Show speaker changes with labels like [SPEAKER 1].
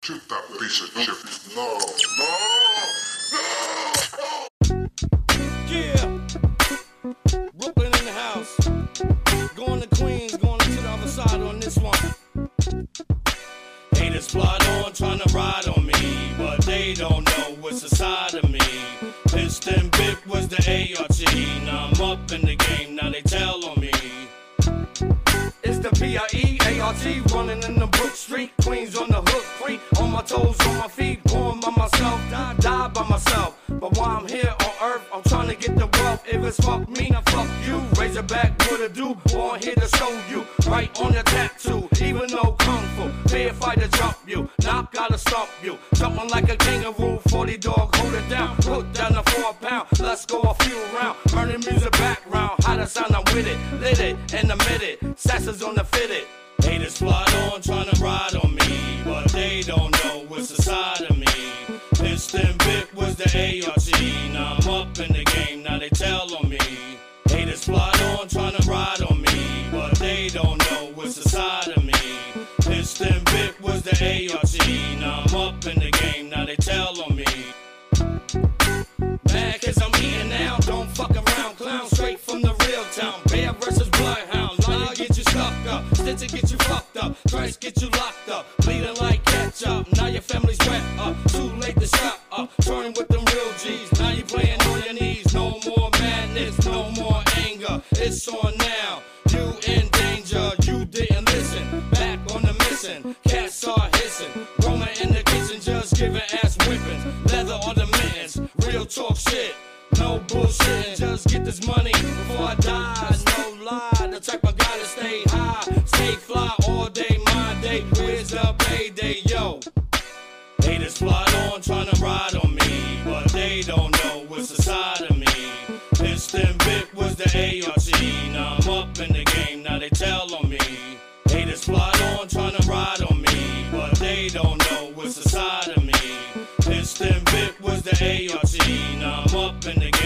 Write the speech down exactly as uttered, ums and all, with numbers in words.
[SPEAKER 1] Shoot that piece of chip. No, no, no!
[SPEAKER 2] Yeah. Brooklyn in the house. Going to Queens, going to the other side on this one. Haters plot on, trying to ride on me, but they don't know what's inside of me. Piston Bip was the A R T. Now I'm up in the game, now they tell on me. It's the P I E A R T, running in the Brook Street. Queens on the hook, free, on my toes, on my feet. Born by myself, die, die by myself. But while I'm here on earth, I'm trying to get the wealth. If it's fuck me, now fuck you. Razorback, what it do? Born here to show you, right on the tattoo. Even though kung fu, fair fight to jump you. Knock, gotta stomp you. Jumping like a kangaroo, forty dog, hold it down. Put down the four pound, let's go a few round. Burning music background, how to sound, I'm with it. Lit it, and admit it. Sassers on the fitted. Haters plot on, trying to ride on me, but they don't know what's inside of me. Piston Bip was the A R T. Now I'm up in the game, now they tell on me. Haters plot on, trying to ride on me, but they don't know what's inside of me. Piston Bip was the A R T. Now I'm up in the game, now they tell on me. Mad cause I'm eating now, don't fuck around, clown straight from the real town. Bear versus bloodhound, lie get you stuck up, Stitcher get you fucked up, threats get you locked up, bleeding like ketchup. Now your family's wet up, too late to shut up, turning with them real G's. Now you playing on your knees, no more madness, no more anger. It's on now, you in danger, you didn't listen. Back on the mission, cats are hissing, Roma in the kitchen just giving ass whippings. Leather on the mittens, real talk shit, no bullshit. Just get this money before I die, no lie. The type of guy to stay high, stay fly all day, my day. Where's the payday, yo? Haters plot on, trying to ride on me, but they don't know what's inside of me. Piston Bip was the A R T. Now I'm up in the game, now they tell on me. Haters plot on, trying to ride on me, but they don't know what's inside of me. Piston Bip was the A R T. Now I'm up in the game.